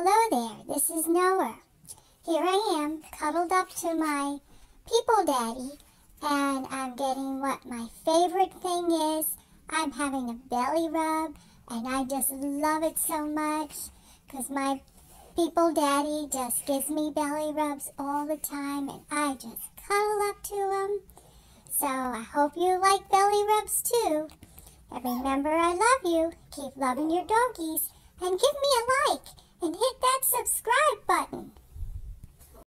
Hello there, this is Noir. Here I am, cuddled up to my people daddy, and I'm getting what my favorite thing is. I'm having a belly rub, and I just love it so much, because my people daddy just gives me belly rubs all the time, and I just cuddle up to him. So I hope you like belly rubs too. And remember, I love you. Keep loving your doggies, and give me a like, and hit that subscribe button.